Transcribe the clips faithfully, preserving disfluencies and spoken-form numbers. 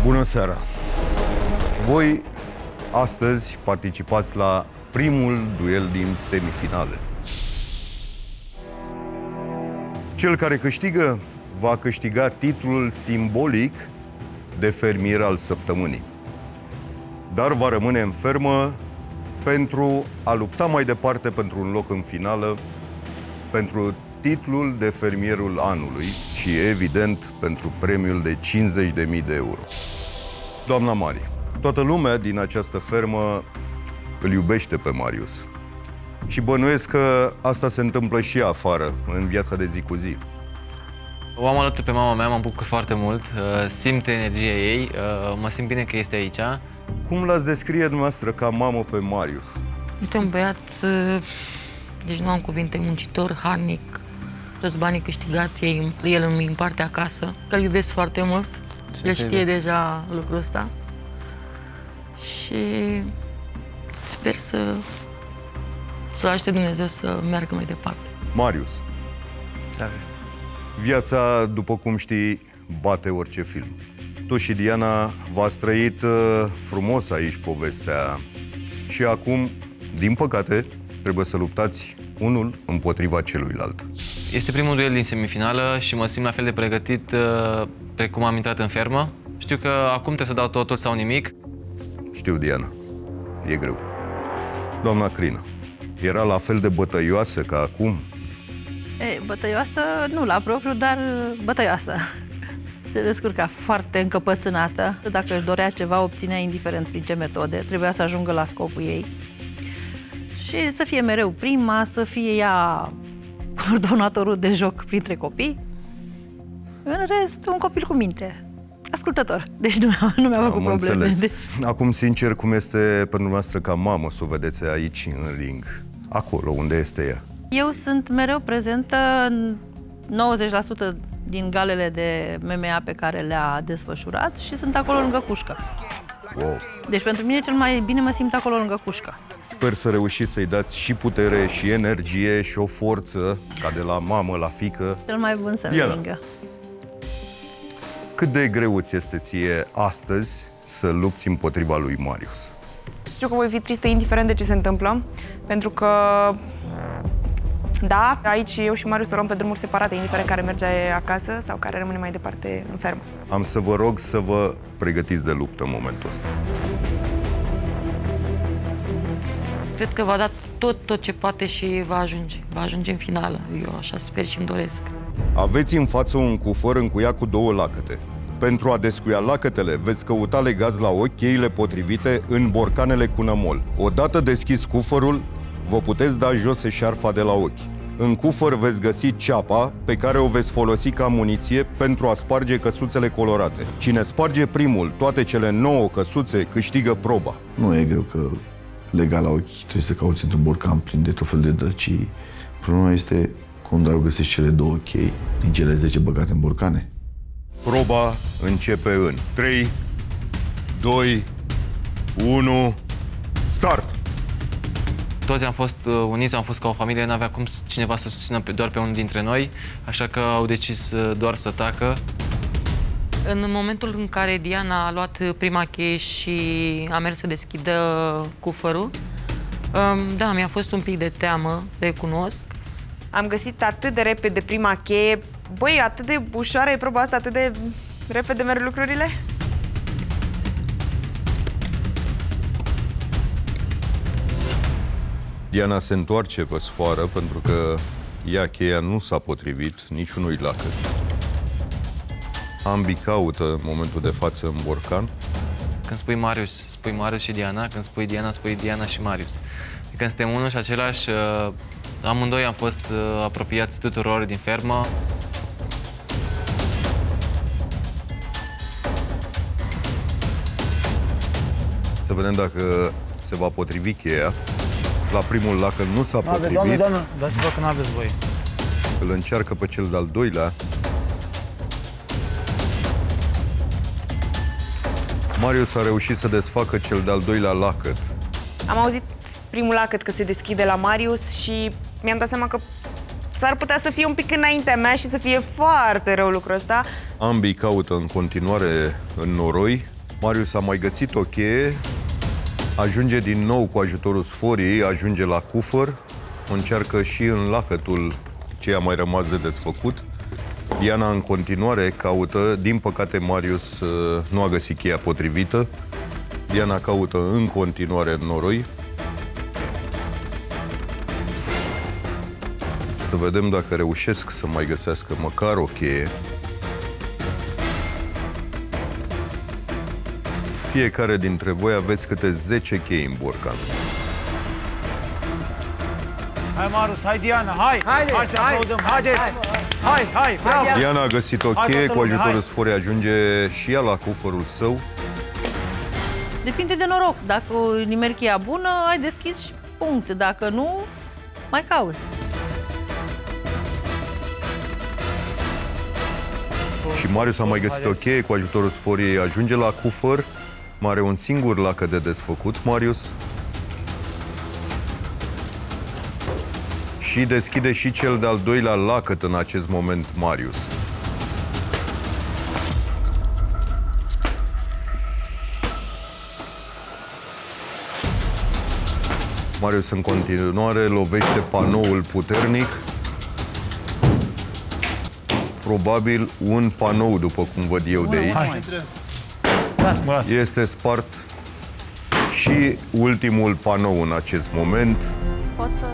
Bună seara! Voi astăzi participați la primul duel din semifinale. Cel care câștigă va câștiga titlul simbolic de fermier al săptămânii. Dar va rămâne în fermă pentru a lupta mai departe pentru un loc în finală, pentru titlul de fermierul anului și, evident, pentru premiul de cincizeci de mii de euro. Doamna Mari, toată lumea din această fermă îl iubește pe Marius. Și bănuiesc că asta se întâmplă și afară, în viața de zi cu zi. O am alături pe mama mea, mă bucur foarte mult, simt energia ei, mă simt bine că este aici. Cum l-ați descrie dumneavoastră ca mamă pe Marius? Este un băiat, deci nu am cuvinte, muncitor, harnic, toți banii câștigați el îmi împarte acasă, că îl iubesc foarte mult, el știe deja lucrul ăsta și sper să să ajute Dumnezeu să meargă mai departe. Marius, Da, este. viața, după cum știi, bate orice film. Tu și Diana v-ați trăit uh, frumos aici povestea și acum, din păcate, trebuie să luptați unul împotriva celuilalt. Este primul duel din semifinală și mă simt la fel de pregătit uh, precum am intrat în fermă. Știu că acum trebuie să dau totul sau nimic. Știu, Diana, e greu. Doamna Crina, era la fel de bătăioasă ca acum? E, bătăioasă, nu la propriu, dar bătăioasă. Se descurca foarte încăpățânată. Dacă își dorea ceva, obținea indiferent prin ce metode. Trebuia să ajungă la scopul ei. Și să fie mereu prima, să fie ea coordonatorul de joc printre copii. În rest, un copil cu minte. Ascultător. Deci nu mi-a, nu mi-a făcut probleme. Deci... Acum, sincer, cum este pentru dumneavoastră ca mamă să o vedeți aici, în ring? Acolo, unde este ea? Eu sunt mereu prezentă în nouăzeci la sută din galele de M M A pe care le-a desfășurat și sunt acolo lângă cușcă. Wow. Deci pentru mine cel mai bine mă simt acolo lângă cușcă. Sper să reușiți să-i dați și putere, și energie, și o forță, ca de la mamă la fiică. Cel mai bun să-mi lângă. Cât de greu ți este ție astăzi să lupți împotriva lui Marius? Știu că voi fi tristă indiferent de ce se întâmplă, pentru că, da, aici eu și Marius o luăm pe drumuri separate, indiferent care merge acasă sau care rămâne mai departe în fermă. Am să vă rog să vă pregătiți de luptă în momentul ăsta. Cred că va da tot, tot ce poate și va ajunge. Va ajunge în finală. Eu așa sper și îmi doresc. Aveți în față un cufăr încuiat cu două lacăte. Pentru a descuia lacătele, veți căuta legați la ochi cheile potrivite în borcanele cu nămol. Odată deschis cufărul, vă puteți da jos eșarfa de la ochi. În cufăr veți găsi ceapa pe care o veți folosi ca muniție pentru a sparge căsuțele colorate. Cine sparge primul toate cele nouă căsuțe câștigă proba. Nu e greu că legal la ochi trebuie să cauți într-un borcan plin de tot fel de drăcii. Problema este cum dracu găsești cele două chei din cele zece băgate în borcane. Proba începe în trei, doi, unu, start! Toți am fost uniți, am fost ca o familie, n-avea cum cineva să susțină doar pe unul dintre noi, așa că au decis doar să tacă. În momentul în care Diana a luat prima cheie și a mers să deschidă cufărul, da, mi-a fost un pic de teamă, recunosc. Am găsit atât de repede prima cheie. Băi, atât de ușoară e proba asta, atât de repede merg lucrurile? Diana se întoarce pe sfoară pentru că ea cheia nu s-a potrivit niciunui lacăt. Ambii caută în momentul de față în borcan. Când spui Marius, spui Marius și Diana, când spui Diana, spui Diana și Marius. Când suntem unul și același, amândoi am fost apropiați tuturor din fermă. Să vedem dacă se va potrivi cheia. La primul lacăt nu s-a potrivit. Doamne, doamne, dați-vă că n-aveți voie. Îl încearcă pe cel de-al doilea. Marius a reușit să desfacă cel de-al doilea lacăt. Am auzit primul lacăt că se deschide la Marius și mi-am dat seama că s-ar putea să fie un pic înaintea mea și să fie foarte rău lucrul ăsta. Ambii caută în continuare în noroi Marius a mai găsit o cheie, ajunge din nou cu ajutorul sforiei, ajunge la cufăr, încearcă și în lacătul ce a mai rămas de desfăcut. Diana în continuare caută, din păcate Marius nu a găsit cheia potrivită. Diana caută în continuare în noroi. Să vedem dacă reușesc să mai găsească măcar o cheie. Fiecare dintre voi aveți câte zece chei în borcan. Hai, Marius, hai, Diana, hai! Haide, hai să hai, aplaudăm, hai, haideți! hai. Hai, hai, bravo! Diana. Diana a găsit o Hai, cheie, toată cu lumea, ajutorul hai. sforii ajunge și ea la cufărul său. Depinde de noroc. Dacă nimeri cheia bună, ai deschis și punct. Dacă nu, mai cauți. Și Marius a mai găsit o cheie, cu ajutorul sforiei ajunge la cufăr. Mai are un singur lacăt de desfăcut, Marius. Și deschide și cel de-al doilea lacăt în acest moment, Marius. Marius în continuare lovește panoul puternic. Probabil un panou, după cum văd eu de aici. Este spart și ultimul panou în acest moment. Pot să...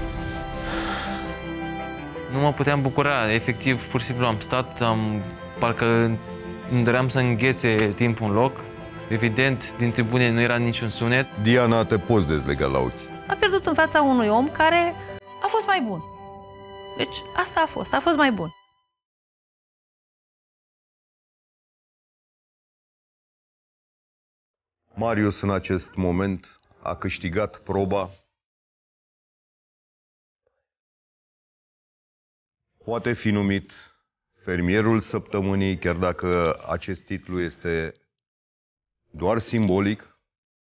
Nu mă puteam bucura, efectiv, pur și simplu am stat, am, parcă îmi doream să înghețe timpul în loc. Evident, din tribune nu era niciun sunet. Diana, te poți dezlega la ochi. A pierdut în fața unui om care a fost mai bun. Deci asta a fost, a fost mai bun. Marius în acest moment a câștigat proba. Poate fi numit fermierul săptămânii, chiar dacă acest titlu este doar simbolic.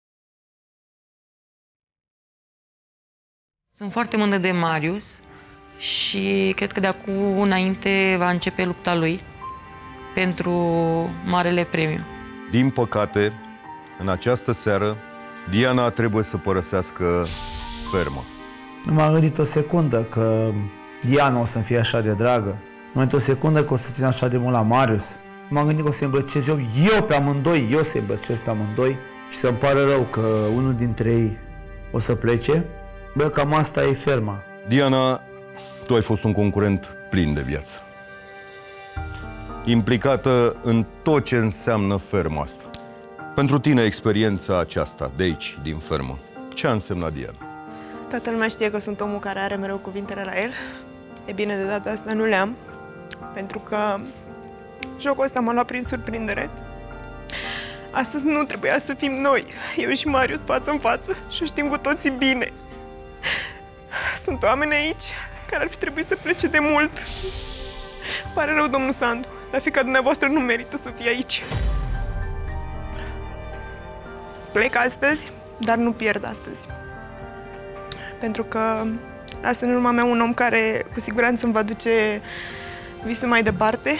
Sunt foarte mândră de Marius și cred că de acum înainte va începe lupta lui pentru marele premiu. Din păcate, în această seară, Diana trebuie să părăsească ferma. Nu m-am gândit o secundă că Diana o să-mi fie așa de dragă. Nu m-am gândit o secundă că o să țin așa de mult la Marius. Nu m-am gândit că o să-i îmbrățișez eu, eu pe amândoi, eu să-i îmbrățișez pe amândoi și să-mi pare rău că unul dintre ei o să plece. Bă, cam asta e ferma. Diana, tu ai fost un concurent plin de viață. Implicată în tot ce înseamnă ferma asta. Pentru tine, experiența aceasta de aici, din fermă, ce a însemnat, Diana? Toată lumea știe că sunt omul care are mereu cuvintele la el. E bine, de data asta nu le-am, pentru că jocul ăsta m-a luat prin surprindere. Astăzi nu trebuia să fim noi, eu și Marius, față în față, și o știm cu toții bine. Sunt oameni aici care ar fi trebuit să plece de mult. Pare rău, domnul Sandu, dar fiica dumneavoastră nu merită să fie aici. Plec astăzi, dar nu pierd astăzi. Pentru că las în urma mea un om care cu siguranță îmi va duce visul mai departe.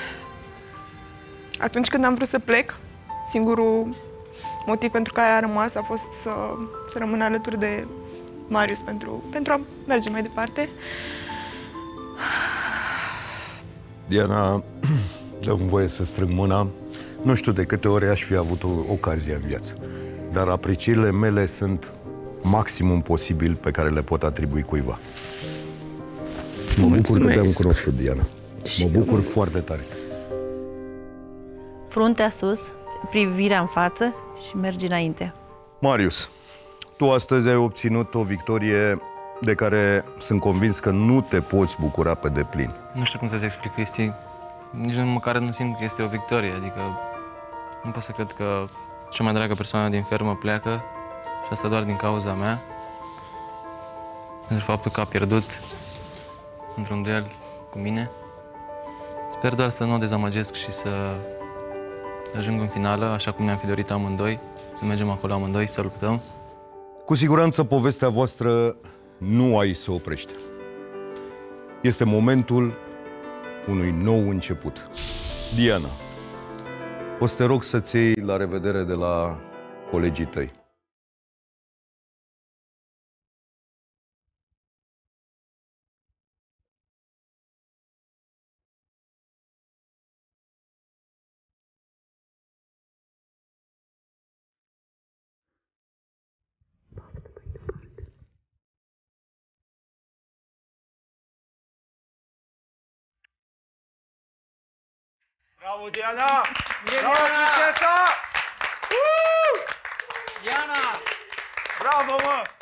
Atunci când am vrut să plec, singurul motiv pentru care a rămas a fost să, să rămân alături de Marius pentru, pentru a merge mai departe. Diana, dă-mi voie să strâng mâna. Nu știu de câte ori aș fi avut o ocazie în viață, dar aprecierile mele sunt maximum posibil pe care le pot atribui cuiva. Mă bucur că te-am cunoscut, Diana. Mă bucur foarte tare. Fruntea sus, privirea în față și mergi înainte. Marius, tu astăzi ai obținut o victorie de care sunt convins că nu te poți bucura pe deplin. Nu știu cum să-ți explic, Cristi. Nici măcar nu simt că este o victorie, adică nu pot să cred că cea mai dragă persoană din fermă pleacă și asta doar din cauza mea. Pentru faptul că a pierdut într-un duel cu mine. Sper doar să nu o dezamăgesc și să ajung în finală, așa cum ne-am fi dorit amândoi, să mergem acolo amândoi, să luptăm. Cu siguranță povestea voastră nu aici se oprește. Este momentul unui nou început. Diana, O să te rog să-ți iei la revedere de la colegii tăi. Bravo, Diana! Bravo, prințesa! Uh! Diana! Bravo, mă!